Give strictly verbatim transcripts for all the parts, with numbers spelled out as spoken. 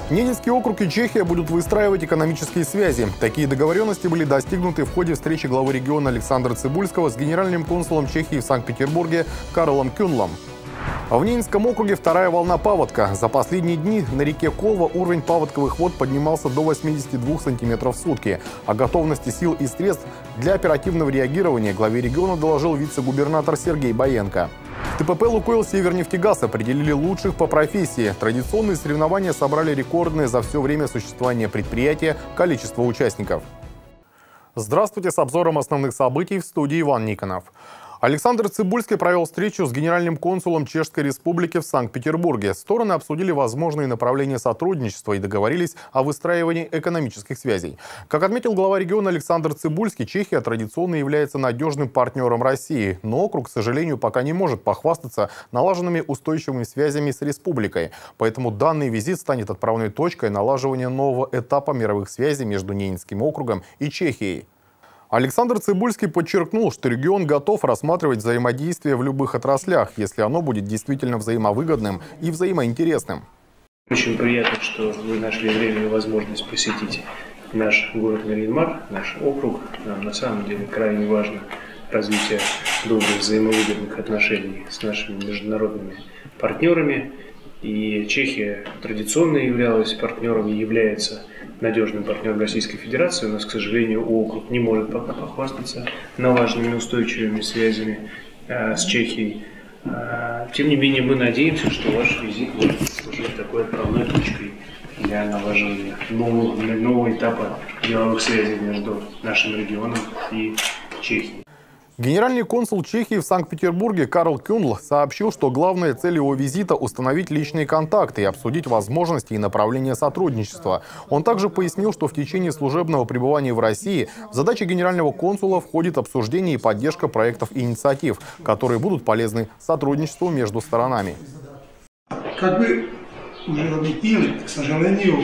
Ненецкий округ и Чехия будут выстраивать экономические связи. Такие договоренности были достигнуты в ходе встречи главы региона Александра Цыбульского с генеральным консулом Чехии в Санкт-Петербурге Карлом Кюнлом. В Ненецком округе вторая волна паводка. За последние дни на реке Колва уровень паводковых вод поднимался до восьмидесяти двух сантиметров в сутки. О готовности сил и средств для оперативного реагирования главе региона доложил вице-губернатор Сергей Боенко. В ТПП «Лукойл Севернефтегаз» определили лучших по профессии. Традиционные соревнования собрали рекордное за все время существования предприятия количество участников. Здравствуйте, с обзором основных событий в студии Иван Никонов. Александр Цыбульский провел встречу с генеральным консулом Чешской Республики в Санкт-Петербурге. Стороны обсудили возможные направления сотрудничества и договорились о выстраивании экономических связей. Как отметил глава региона Александр Цыбульский, Чехия традиционно является надежным партнером России, но округ, к сожалению, пока не может похвастаться налаженными устойчивыми связями с республикой. Поэтому данный визит станет отправной точкой налаживания нового этапа мировых связей между Ненецким округом и Чехией. Александр Цыбульский подчеркнул, что регион готов рассматривать взаимодействие в любых отраслях, если оно будет действительно взаимовыгодным и взаимоинтересным. Очень приятно, что вы нашли время и возможность посетить наш город Нарьян-Мар, наш округ. Нам на самом деле крайне важно развитие добрых взаимовыгодных отношений с нашими международными партнерами. И Чехия традиционно являлась партнером и является надежным партнером Российской Федерации. У нас, к сожалению, округ не может пока похвастаться налаженными устойчивыми связями э, с Чехией. Э, тем не менее, мы надеемся, что ваш визит будет служить такой отправной точкой для налаживания нового, нового этапа деловых связей между нашим регионом и Чехией. Генеральный консул Чехии в Санкт-Петербурге Карл Кюнл сообщил, что главная цель его визита – установить личные контакты и обсудить возможности и направления сотрудничества. Он также пояснил, что в течение служебного пребывания в России в задачи генерального консула входит обсуждение и поддержка проектов и инициатив, которые будут полезны сотрудничеству между сторонами. Как вы уже отметили, к сожалению,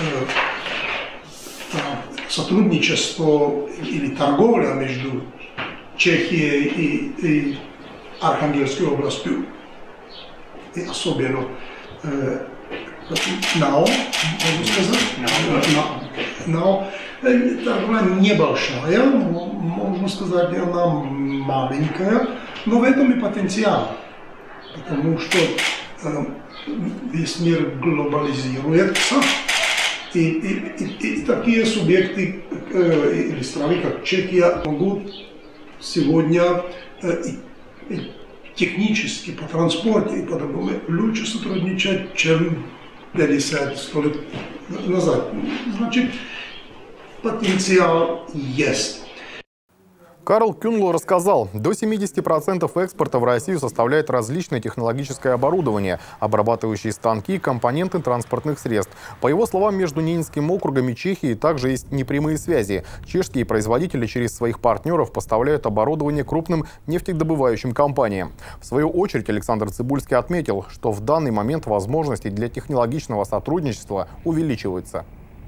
сотрудничество или торговля между Чехией и, и Архангельской областью, и особенно э, НАО, могу сказать, НАО, торговля небольшая, можно сказать, она маленькая, но в этом и потенциал, потому что э, весь мир глобализируется, и, и, и, и такие субъекты э, или страны, как Чехия, могут сегодня э, и технически по транспорту и по-другому лучше сотрудничать, чем пятьдесят-сто лет назад. Значит, потенциал есть. Карл Кюнл рассказал, до семидесяти процентов экспорта в Россию составляет различное технологическое оборудование, обрабатывающие станки, компоненты транспортных средств. По его словам, между Ненецким округом и Чехией также есть непрямые связи. Чешские производители через своих партнеров поставляют оборудование крупным нефтедобывающим компаниям. В свою очередь Александр Цыбульский отметил, что в данный момент возможности для технологичного сотрудничества увеличиваются.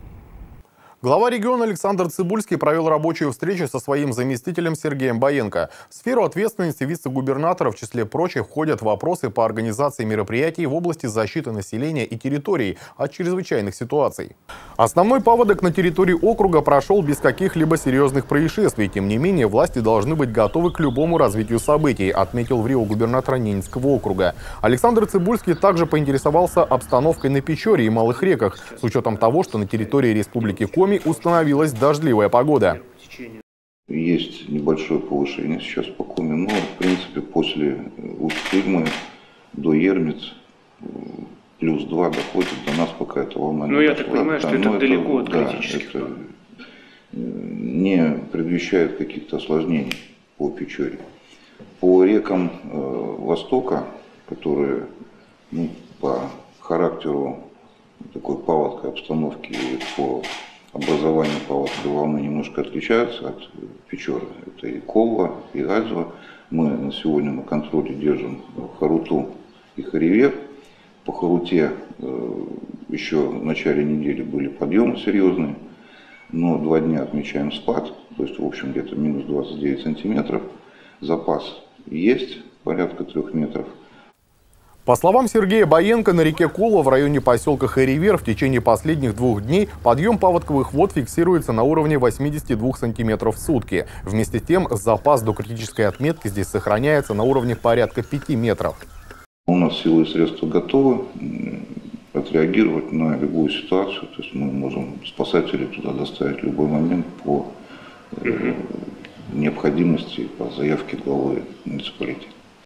Глава региона Александр Цыбульский провел рабочую встречу со своим заместителем Сергеем Боенко. В сферу ответственности вице-губернатора в числе прочих входят вопросы по организации мероприятий в области защиты населения и территорий от чрезвычайных ситуаций. Основной паводок на территории округа прошел без каких-либо серьезных происшествий. Тем не менее, власти должны быть готовы к любому развитию событий, отметил в Рио губернатор Ненецкого округа. Александр Цыбульский также поинтересовался обстановкой на Печоре и малых реках, с учетом того, что на территории Республики Коми установилась дождливая погода. Есть небольшое повышение сейчас по Коми, но в принципе после Усть-Кыгмы до Ермиц плюс два доходит до нас, пока эта волна не Ну я дошла. так понимаю, да, что это далеко это, от да, критических. это не предвещает каких-то осложнений по Печоре. По рекам э, Востока, которые ну, по характеру такой паводковой обстановки и по образованию паводковой волны немножко отличаются от Печоры. Это и Колва, и Альзва. Мы на сегодня на контроле держим Харуту и Харивер. По Харуте э, еще в начале недели были подъемы серьезные, но два дня отмечаем спад, то есть в общем где-то минус двадцать девять сантиметров. Запас есть, порядка трех метров. По словам Сергея Боенко, на реке Кола в районе поселка Хэривер в течение последних двух дней подъем паводковых вод фиксируется на уровне восьмидесяти двух сантиметров в сутки. Вместе с тем, запас до критической отметки здесь сохраняется на уровне порядка пяти метров. У нас силы и средства готовы отреагировать на любую ситуацию. То есть мы можем спасателей туда доставить в любой момент по э, необходимости, по заявке главы муниципалитета.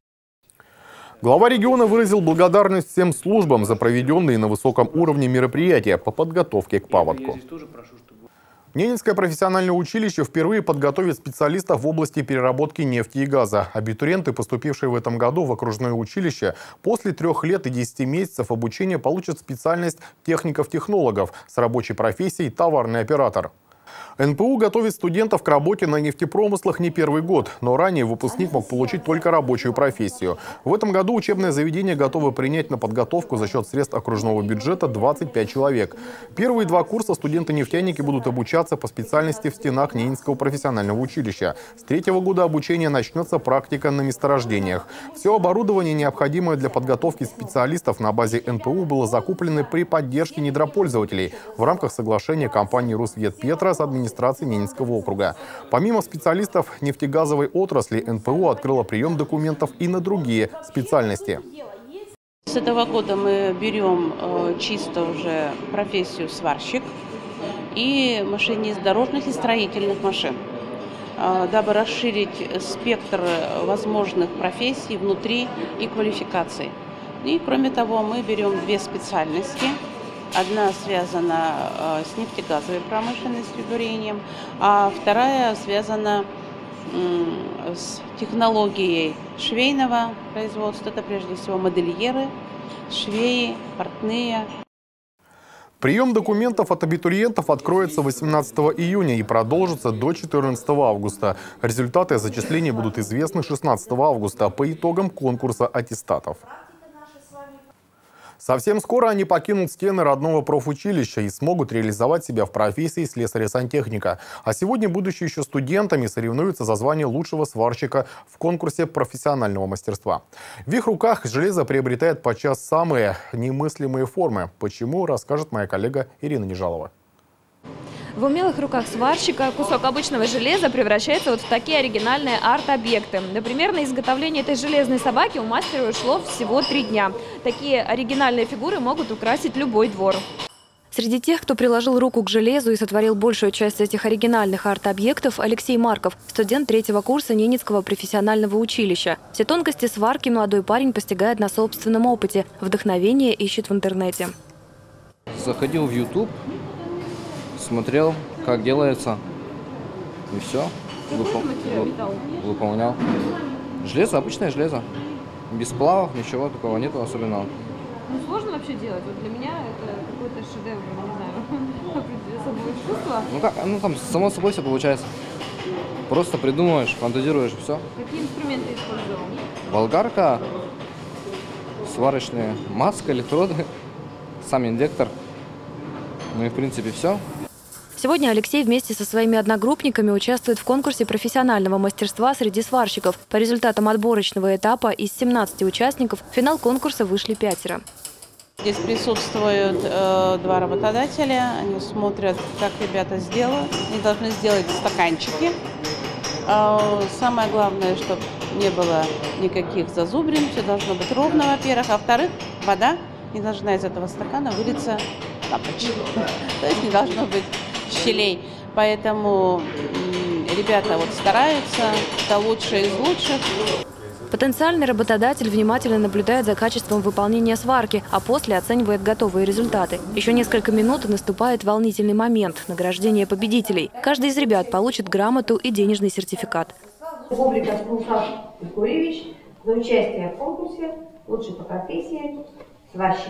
Глава региона выразил благодарность всем службам за проведенные на высоком уровне мероприятия по подготовке к паводку. Ненецкое профессиональное училище впервые подготовит специалистов в области переработки нефти и газа. Абитуриенты, поступившие в этом году в окружное училище, после трех лет и десяти месяцев обучения получат специальность техников-технологов с рабочей профессией товарный оператор. эн пэ у готовит студентов к работе на нефтепромыслах не первый год, но ранее выпускник мог получить только рабочую профессию. В этом году учебное заведение готово принять на подготовку за счет средств окружного бюджета двадцать пять человек. Первые два курса студенты-нефтяники будут обучаться по специальности в стенах Ненецкого профессионального училища. С третьего года обучения начнется практика на месторождениях. Все оборудование, необходимое для подготовки специалистов на базе эн пэ у, было закуплено при поддержке недропользователей в рамках соглашения компании «Русветпетро» с администрацией Ненецкого округа. Помимо специалистов нефтегазовой отрасли, эн пэ у открыла прием документов и на другие специальности. С этого года мы берем чисто уже профессию сварщик и машинист дорожных и строительных машин, дабы расширить спектр возможных профессий внутри и квалификаций. И кроме того, мы берем две специальности. Одна связана с нефтегазовой промышленностью, бурением, а вторая связана с технологией швейного производства. Это прежде всего модельеры, швеи, портные. Прием документов от абитуриентов откроется восемнадцатого июня и продолжится до четырнадцатого августа. Результаты зачисления будут известны шестнадцатого августа по итогам конкурса аттестатов. Совсем скоро они покинут стены родного профучилища и смогут реализовать себя в профессии слесаря-сантехника. А сегодня, будучи еще студентами, соревнуются за звание лучшего сварщика в конкурсе профессионального мастерства. В их руках железо приобретает подчас самые немыслимые формы. Почему, расскажет моя коллега Ирина Нежалова. В умелых руках сварщика кусок обычного железа превращается вот в такие оригинальные арт-объекты. Например, на изготовление этой железной собаки у мастера ушло всего три дня. Такие оригинальные фигуры могут украсить любой двор. Среди тех, кто приложил руку к железу и сотворил большую часть этих оригинальных арт-объектов, Алексей Марков, студент третьего курса Ненецкого профессионального училища. Все тонкости сварки молодой парень постигает на собственном опыте. Вдохновение ищет в интернете. Заходил в YouTube. Смотрел, как делается, и все. Выпол... Выполнял. Железо, обычное железо. Без сплавов, ничего такого нету особенного. Ну, сложно вообще делать? Вот для меня это какой-то шедевр, не знаю, особое искусство. Ну как, ну там само собой все получается. Просто придумываешь, фантазируешь, и все. Какие инструменты использовал? Болгарка, сварочные, маска, электроды, сам индектор. Ну и в принципе все. Сегодня Алексей вместе со своими одногруппниками участвует в конкурсе профессионального мастерства среди сварщиков. По результатам отборочного этапа из семнадцати участников в финал конкурса вышли пятеро. Здесь присутствуют э, два работодателя. Они смотрят, как ребята сделают. Они должны сделать стаканчики. Э, самое главное, чтобы не было никаких зазубрин. Все должно быть ровно, во-первых. А во-вторых, вода не должна из этого стакана вылиться тапочек. То есть не должно быть щелей. Поэтому ребята вот стараются, это лучшие из лучших. Потенциальный работодатель внимательно наблюдает за качеством выполнения сварки, а после оценивает готовые результаты. Еще несколько минут и наступает волнительный момент – награждение победителей. Каждый из ребят получит грамоту и денежный сертификат. Бубликов Станислав Григорьевич за участие в конкурсе «Лучший по профессии сварщик».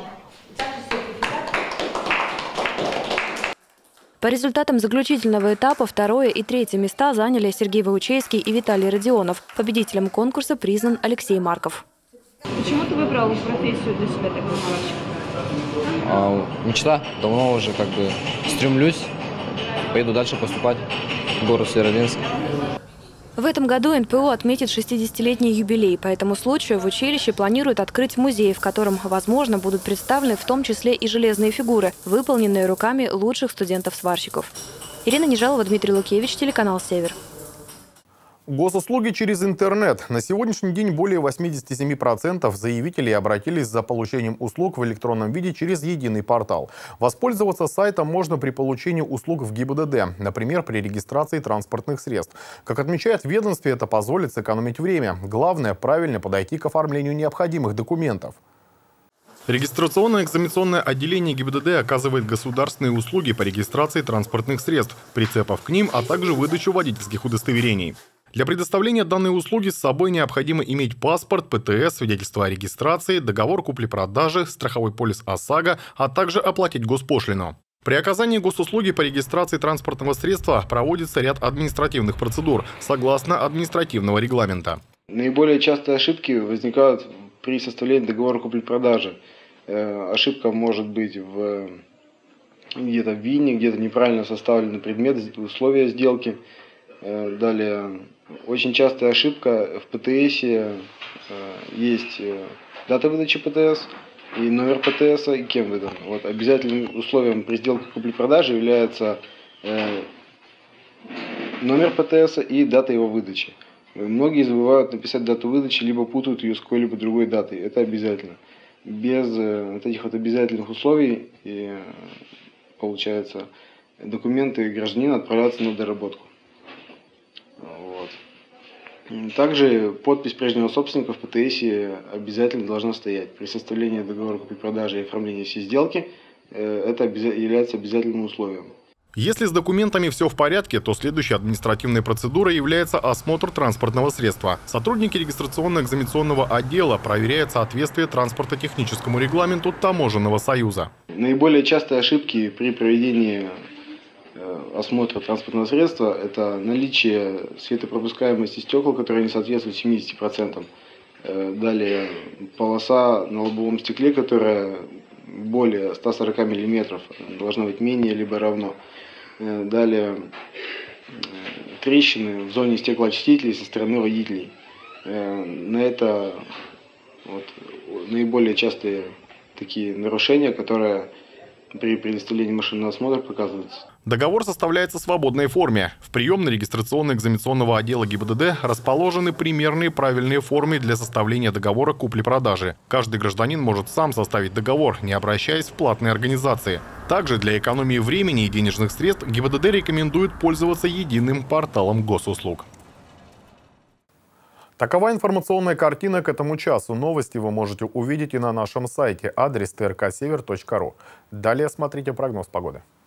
По результатам заключительного этапа второе и третье места заняли Сергей Ваучейский и Виталий Родионов. Победителем конкурса признан Алексей Марков. Почему ты выбрал профессию для себя такого сварщика? А, мечта. Давно уже как бы стремлюсь. Поеду дальше поступать в город Северодвинск. В этом году эн пэ о отметит шестидесятилетний юбилей. По этому случаю в училище планируют открыть музей, в котором, возможно, будут представлены в том числе и железные фигуры, выполненные руками лучших студентов-сварщиков. Ирина Нежалова, Дмитрий Лукевич, телеканал «Север». Госуслуги через интернет. На сегодняшний день более восьмидесяти семи процентов заявителей обратились за получением услуг в электронном виде через единый портал. Воспользоваться сайтом можно при получении услуг в гэ и бэ дэ дэ, например, при регистрации транспортных средств. Как отмечает в ведомстве, это позволит сэкономить время. Главное – правильно подойти к оформлению необходимых документов. Регистрационно-экзаменационное отделение гэ и бэ дэ дэ оказывает государственные услуги по регистрации транспортных средств, прицепов к ним, а также выдачу водительских удостоверений. Для предоставления данной услуги с собой необходимо иметь паспорт, пэ тэ эс, свидетельство о регистрации, договор купли-продажи, страховой полис ОСАГО, а также оплатить госпошлину. При оказании госуслуги по регистрации транспортного средства проводится ряд административных процедур, согласно административного регламента. Наиболее частые ошибки возникают при составлении договора купли-продажи. Э, ошибка может быть в где-то в ВИНе, где-то неправильно составленный предмет, условия сделки. Э, далее, очень частая ошибка в пэ тэ эсе, э, есть дата выдачи пэ тэ эс и номер пэ тэ эса и кем выдан. Вот, обязательным условием при сделке купли-продажи является э, номер пэ тэ эса и дата его выдачи. Многие забывают написать дату выдачи, либо путают ее с какой-либо другой датой. Это обязательно. Без э, вот этих вот обязательных условий и, э, получается, документы гражданина отправляются на доработку. Вот. Также подпись прежнего собственника в пэ тэ эсе обязательно должна стоять. При составлении договора купли-продажи и оформлении всей сделки э, это является обязательным условием. Если с документами все в порядке, то следующей административной процедурой является осмотр транспортного средства. Сотрудники регистрационно-экзаменационного отдела проверяют соответствие транспортно-техническому регламенту Таможенного союза. Наиболее частые ошибки при проведении осмотра транспортного средства – это наличие светопропускаемости стекол, которые не соответствуют семидесяти процентам. Далее полоса на лобовом стекле, которая более ста сорока миллиметров, должна быть менее либо равно. Далее трещины в зоне стеклоочистителей со стороны водителей. На это вот наиболее частые такие нарушения, которые при предоставлении машинного осмотра показываются. Договор составляется в свободной форме. В приемно-регистрационно-экзаменационного отдела гэ и бэ дэ дэ расположены примерные правильные формы для составления договора купли-продажи. Каждый гражданин может сам составить договор, не обращаясь в платные организации. Также для экономии времени и денежных средств гэ и бэ дэ дэ рекомендует пользоваться единым порталом госуслуг. Такова информационная картина к этому часу. Новости вы можете увидеть и на нашем сайте, адрес тэ эр ка север точка ру. Далее смотрите прогноз погоды.